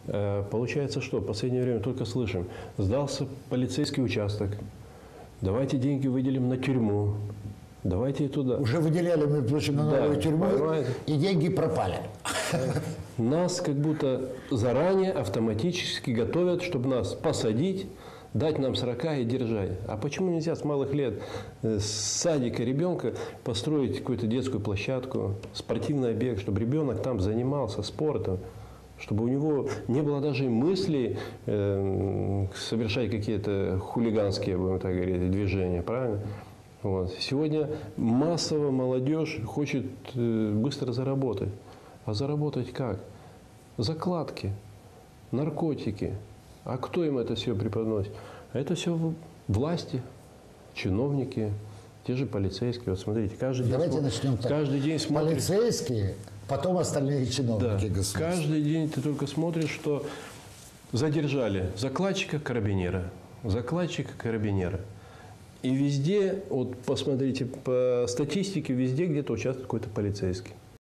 Получается, что в последнее время только слышим, сдался полицейский участок, давайте деньги выделим на тюрьму, давайте туда. Уже выделяли, между прочим, на новую тюрьму, понимаете? И деньги пропали. Нас как будто заранее автоматически готовят, чтобы нас посадить, дать нам срока и держать. А почему нельзя с малых лет, с садика ребенка построить какую-то детскую площадку, спортивный объект, чтобы ребенок там занимался спортом, чтобы у него не было даже мысли совершать какие-то хулиганские, будем так говорить, движения, правильно? Вот. Сегодня массово молодежь хочет быстро заработать. А заработать как? Закладки, наркотики. А кто им это все преподносит? А это все власти, чиновники, те же полицейские. Вот смотрите, Давайте начнем так. Каждый день смотришь. Полицейские, потом остальные чиновники государства. Каждый день ты только смотришь, что задержали закладчика-карабинера, закладчика-карабинера. И везде, вот посмотрите, по статистике, везде где-то участвует какой-то полицейский.